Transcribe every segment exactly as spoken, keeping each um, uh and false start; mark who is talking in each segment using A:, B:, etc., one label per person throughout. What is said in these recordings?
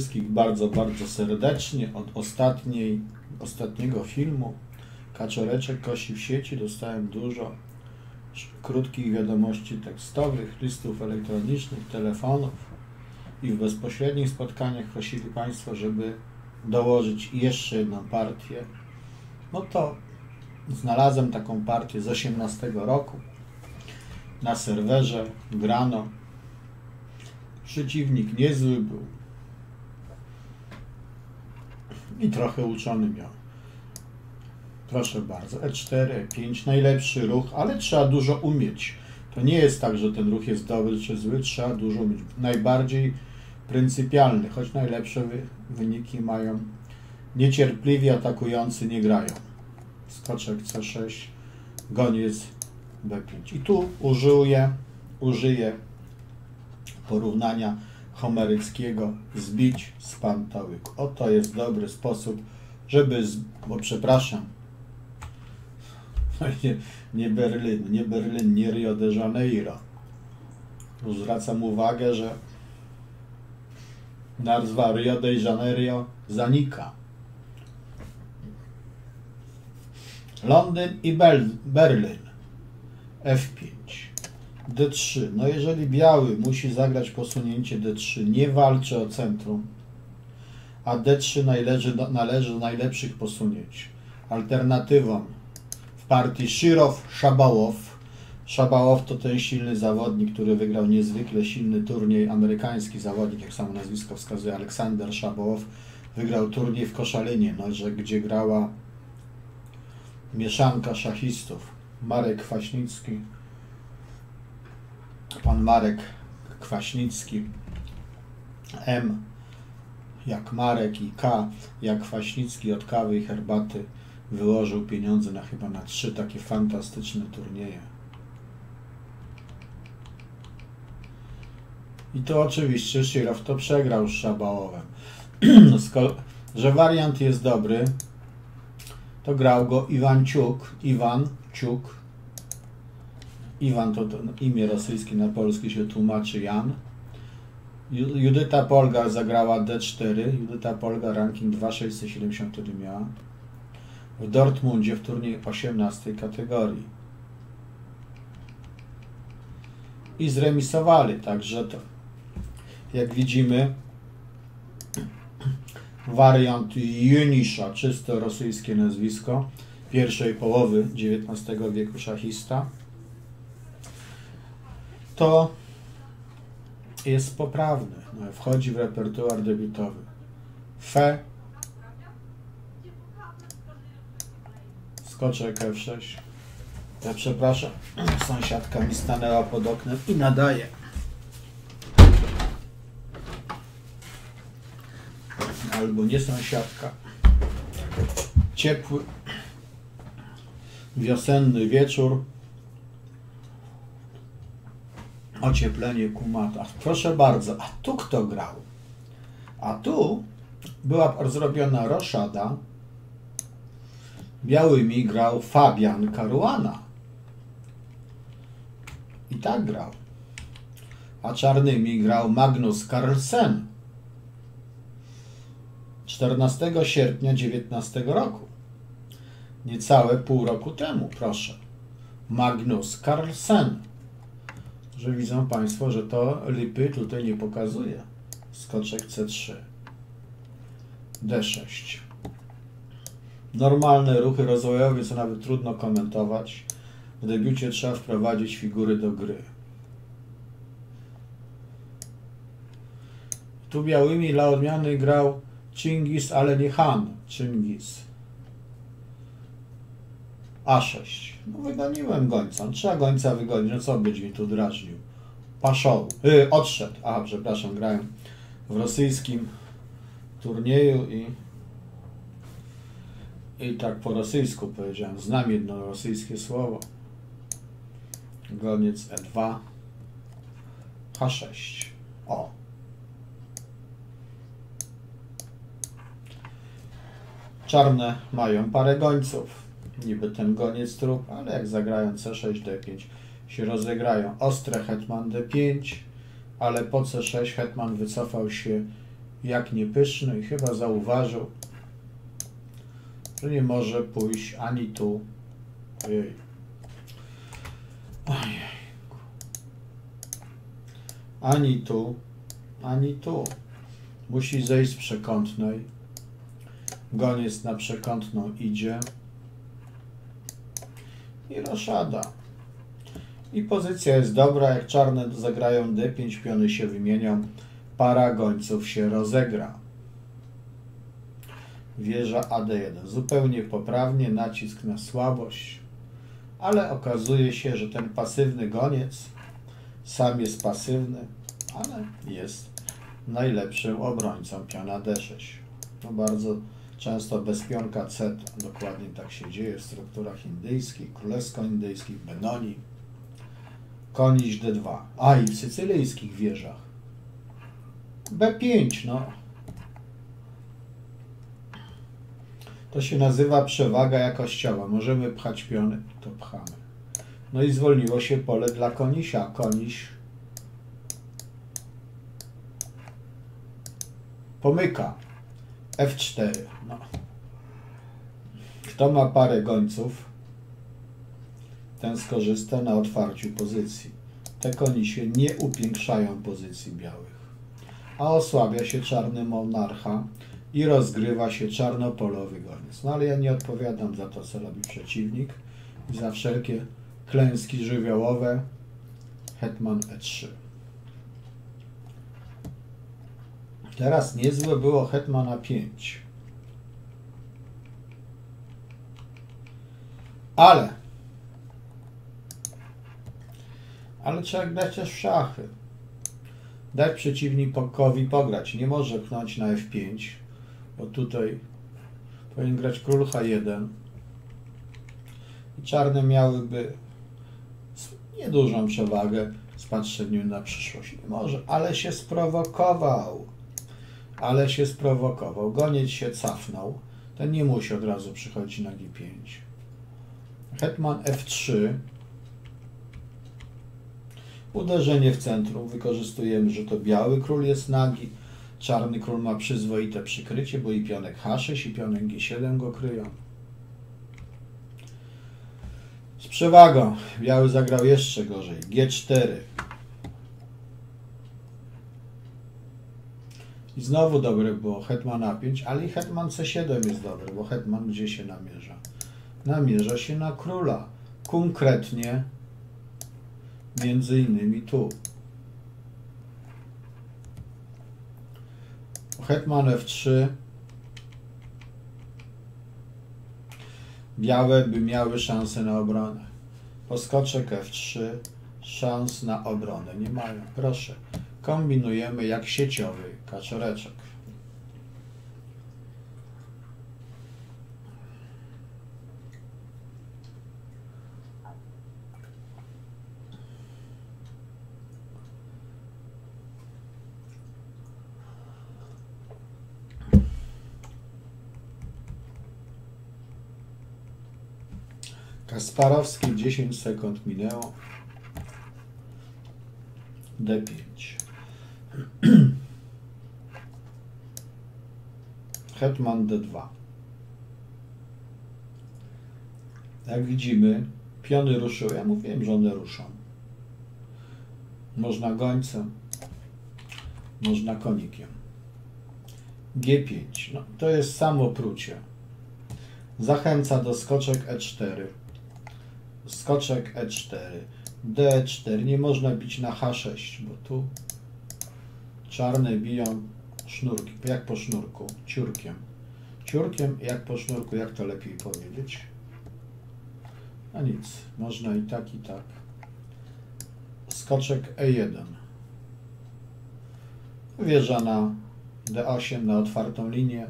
A: wszystkich bardzo, bardzo serdecznie. Od ostatniej, ostatniego filmu Kaczoreczek kosi w sieci dostałem dużo krótkich wiadomości tekstowych, listów elektronicznych, telefonów i w bezpośrednich spotkaniach prosili Państwo, żeby dołożyć jeszcze jedną partię. No to znalazłem taką partię z osiemnastego roku na serwerze, grano. Przeciwnik niezły był i trochę uczony miał. Proszę bardzo, e cztery, e pięć, najlepszy ruch, ale trzeba dużo umieć. To nie jest tak, że ten ruch jest dobry czy zły, trzeba dużo umieć. Najbardziej pryncypialny, choć najlepsze wy, wyniki mają niecierpliwi atakujący nie grają. Skoczek C sześć, goniec B pięć. I tu użyję, użyję porównania homeryckiego zbić z pantałyku. Oto jest dobry sposób, żeby, z, bo przepraszam, nie, nie Berlin, nie Berlin, nie Rio de Janeiro. Tu zwracam uwagę, że nazwa Rio de Janeiro zanika. Londyn i Berlin. F pięć. D trzy. No jeżeli biały musi zagrać posunięcie D trzy, nie walczy o centrum, a D trzy należy do, należy do najlepszych posunięć. Alternatywą w partii Shirow-Shabałow. Shabałow to ten silny zawodnik, który wygrał niezwykle silny turniej, amerykański zawodnik, jak samo nazwisko wskazuje, Aleksander Shabałow, wygrał turniej w Koszalinie, no, że, gdzie grała mieszanka szachistów. Marek Kwaśnicki, pan Marek Kwaśnicki, M jak Marek i K jak Kwaśnicki, od kawy i herbaty wyłożył pieniądze na chyba na trzy takie fantastyczne turnieje. I to oczywiście Shirow to przegrał z Szabałowem. Że wariant jest dobry, to grał go Iwanciuk, Iwan Ciuk. Iwan to, to imię rosyjskie, na polski się tłumaczy Jan. Judyta Polgar zagrała D cztery. Judyta Polgar ranking dwa tysiące sześćset siedemdziesiąt wtedy miała. W Dortmundzie w turniej osiemnastej kategorii. I zremisowali, także to, jak widzimy, wariant Junisza, czysto rosyjskie nazwisko, pierwszej połowy dziewiętnastego wieku szachista, to jest poprawny. No, wchodzi w repertuar debiutowy. Fe, skoczek F sześć. Ja przepraszam, sąsiadka mi stanęła pod oknem i nadaje. Albo nie sąsiadka. Ciepły, wiosenny wieczór. Ocieplenie kumata. Proszę bardzo, a tu kto grał? A tu była zrobiona roszada. Białymi grał Fabian Caruana. I tak grał. A czarnymi grał Magnus Carlsen. czternastego sierpnia dziewiętnastego roku. Niecałe pół roku temu, proszę. Magnus Carlsen. Że widzą Państwo, że to lipy tutaj nie pokazuje. Skoczek C trzy. D sześć. Normalne ruchy rozwojowe, co nawet trudno komentować. W debiucie trzeba wprowadzić figury do gry. Tu białymi dla odmiany grał Chingis, ale nie Han. Chingis. A sześć. No wygoniłem gońca. Trzeba gońca wygonić. No co być mi tu drażnił? Paszoł. Yy, odszedł. Aha, przepraszam, grałem w rosyjskim turnieju i i tak po rosyjsku powiedziałem. Znam jedno rosyjskie słowo. Goniec E dwa. H sześć. O. Czarne mają parę gońców. Niby ten goniec trup, ale jak zagrają C sześć, D pięć się rozegrają. Ostre hetman D pięć, ale po C sześć hetman wycofał się jak nie pyszny i chyba zauważył, że nie może pójść ani tu. Ojej. Ojej. Ani tu, ani tu. Musi zejść z przekątnej. Goniec na przekątną idzie. I roszada. I pozycja jest dobra. Jak czarne zagrają D pięć, piony się wymienią. Para gońców się rozegra. Wieża A D jeden. Zupełnie poprawnie. Nacisk na słabość. Ale okazuje się, że ten pasywny goniec sam jest pasywny, ale jest najlepszym obrońcą piona D sześć. No bardzo często bez pionka C, dokładnie tak się dzieje w strukturach indyjskich, królewsko-indyjskich, Benoni. Koń D dwa. A i w sycylijskich wieżach. B pięć, no. To się nazywa przewaga jakościowa. Możemy pchać piony, to pchamy. No i zwolniło się pole dla konisia. Koniś pomyka. F cztery. No. Kto ma parę gońców, ten skorzysta na otwarciu pozycji. Te konisie nie upiększają pozycji białych. A osłabia się czarny monarcha i rozgrywa się czarnopolowy goniec. No ale ja nie odpowiadam za to, co robi przeciwnik i za wszelkie klęski żywiołowe. Hetman E trzy. Teraz niezłe było hetman A pięć. Ale ale trzeba grać też w szachy. Dać przeciwnikowi pograć. Nie może pchnąć na F pięć, bo tutaj powinien grać król H jeden. I czarne miałyby niedużą przewagę z patrzeniem na przyszłość. Nie może, ale się sprowokował. Ale się sprowokował. Goniec się cofnął. Ten nie musi od razu przychodzić na G pięć. Hetman F trzy. Uderzenie w centrum. Wykorzystujemy, że to biały król jest nagi. Czarny król ma przyzwoite przykrycie, bo i pionek H sześć i pionek G siedem go kryją. Z przewagą. Biały zagrał jeszcze gorzej. G cztery. I znowu dobre było hetman A pięć, ale i hetman C siedem jest dobry, bo hetman gdzie się namierza? Namierza się na króla. Konkretnie między innymi tu. Hetman F trzy. Białe by miały szansę na obronę. Poskoczek F trzy. Szans na obronę nie mają. Proszę. Kombinujemy jak sieciowy kaczoreczek. Kasparowski, dziesięć sekund minęło. D pięć. Hetman D dwa. Jak widzimy, piony ruszyły. Ja mówiłem, że one ruszą. Można gońcem, można konikiem. G pięć. No, to jest samo prucie. Zachęca do skoczek E cztery. Skoczek E cztery. D cztery. Nie można bić na H sześć, bo tu czarne biją sznurki, jak po sznurku, ciurkiem. Ciurkiem jak po sznurku, jak to lepiej powiedzieć? A nic, można i tak, i tak. Skoczek E jeden. Wieża na D osiem, na otwartą linię.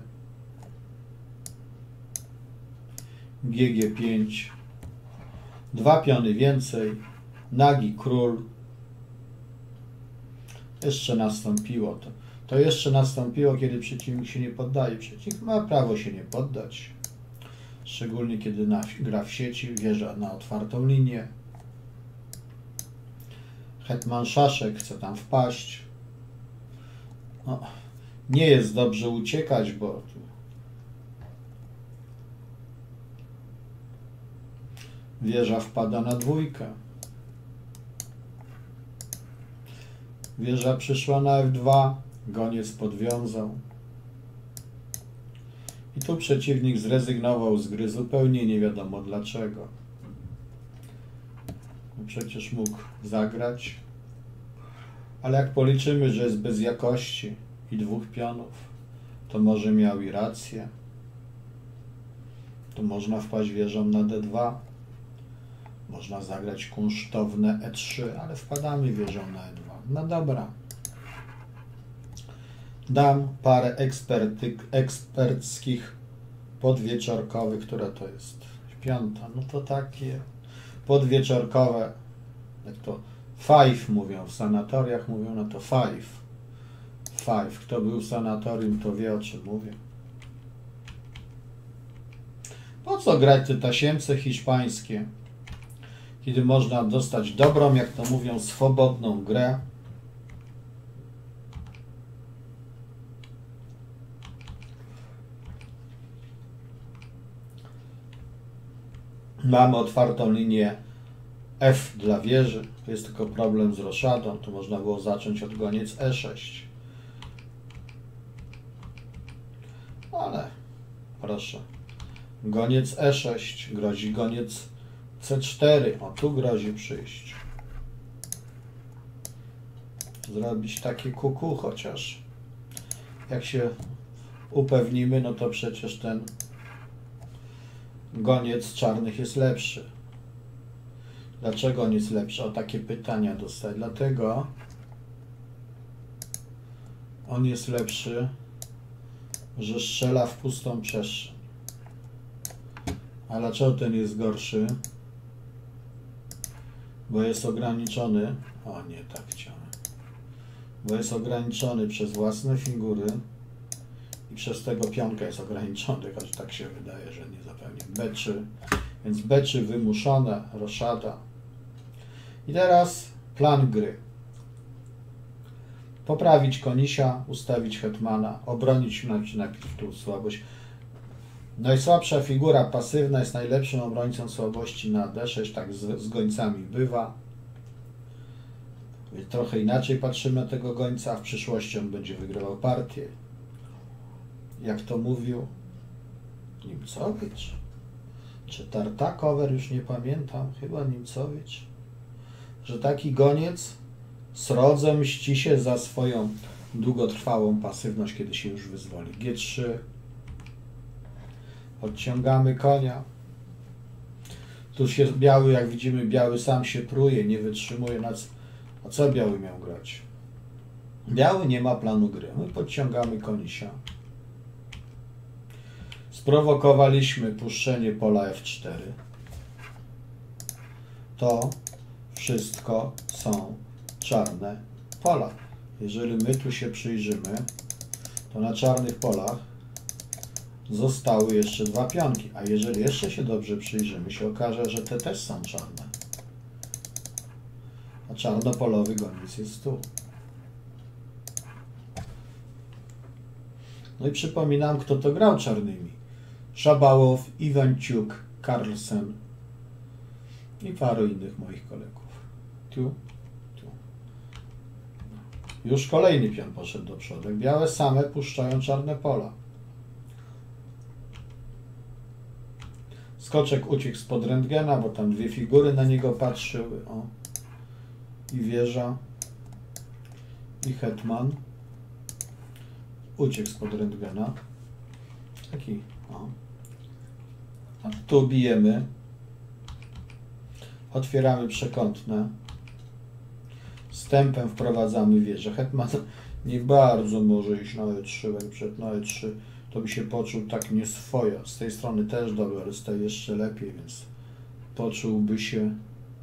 A: G G pięć. Dwa piony więcej. Nagi król. Jeszcze nastąpiło to. To jeszcze nastąpiło, kiedy przeciwnik się nie poddaje. Przeciwnik ma prawo się nie poddać. Szczególnie kiedy na, gra w sieci, wjeżdża na otwartą linię. Hetman Szaszek chce tam wpaść. No, Nie jest dobrze uciekać, bo wieża wpada na dwójkę. Wieża przyszła na F dwa, goniec podwiązał. I tu przeciwnik zrezygnował z gry zupełnie nie wiadomo dlaczego. No przecież mógł zagrać. Ale jak policzymy, że jest bez jakości i dwóch pionów, to może miał i rację. Tu można wpaść wieżą na D dwa. Można zagrać kunsztowne E trzy, ale wpadamy wieżą na E dwa. No dobra. Dam parę ekspertyk, eksperckich podwieczorkowych, która to jest piąta. No to takie podwieczorkowe, jak to five mówią, w sanatoriach mówią, no to five. Five. Kto był w sanatorium, to wie, o czym mówię. Po co grać te tasiemce hiszpańskie, kiedy można dostać dobrą, jak to mówią, swobodną grę? Mamy otwartą linię F dla wieży. Jest tylko problem z roszadą. Tu można było zacząć od goniec E sześć. Ale proszę. Goniec E sześć. Grozi goniec C cztery. O, tu grozi przyjść. Zrobić takie kuku, chociaż jak się upewnimy, no to przecież ten goniec czarnych jest lepszy. Dlaczego on jest lepszy? O takie pytania dostaję. Dlatego on jest lepszy, że strzela w pustą przestrzeń. A dlaczego ten jest gorszy? Bo jest ograniczony. O nie, tak chciałem. Bo jest ograniczony przez własne figury i przez tego pionka jest ograniczony, choć tak się wydaje, że nie zapewnie. B trzy. Więc B trzy wymuszone, roszada. I teraz plan gry. Poprawić konisia, ustawić hetmana, obronić najpierw tu słabość. Najsłabsza figura pasywna jest najlepszym obrońcą słabości na D sześć, tak z, z gońcami bywa. Trochę inaczej patrzymy na tego gońca, a w przyszłości on będzie wygrywał partię. Jak to mówił Nimcowicz, czy Tartakower, już nie pamiętam, chyba Nimcowicz, że taki goniec srodze mści się za swoją długotrwałą pasywność, kiedy się już wyzwoli. G trzy. Odciągamy konia. Tu się biały, jak widzimy, biały sam się pruje, nie wytrzymuje. A co biały miał grać? Biały nie ma planu gry. My podciągamy konisia. Sprowokowaliśmy puszczenie pola F cztery. To wszystko są czarne pola. Jeżeli my tu się przyjrzymy, to na czarnych polach zostały jeszcze dwa pionki. A jeżeli jeszcze się dobrze przyjrzymy, się okaże, że te też są czarne. A czarnopolowy goniec jest tu. No i przypominam, kto to grał czarnymi. Szabałow, Iwanciuk, Carlsen i paru innych moich kolegów. Tu, tu. Już kolejny pion poszedł do przodu. Białe same puszczają czarne pola. Skoczek uciekł spod rentgena, bo tam dwie figury na niego patrzyły. O. I wieża. I hetman. Uciekł spod rentgena. Taki. O. A tu bijemy. Otwieramy przekątne. Stępem wprowadzamy wieżę. Hetman nie bardzo może iść na E trzy, jak przed na E trzy. To by się poczuł tak nieswojo. Z tej strony też dobrze, ale z tej jeszcze lepiej, więc poczułby się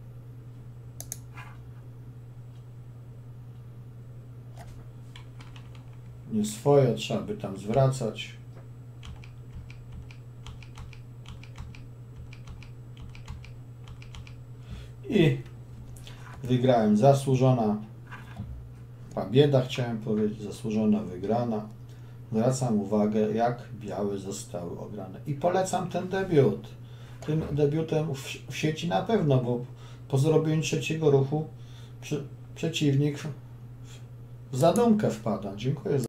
A: nieswojo. Trzeba by tam zwracać. I wygrałem. Zasłużona pobieda, chciałem powiedzieć, zasłużona wygrana. zwracam uwagę, jak białe zostały ograne. I polecam ten debiut. Tym debiutem w, w sieci na pewno, bo po zrobieniu trzeciego ruchu przy, przeciwnik w, w zadumkę wpada. Dziękuję za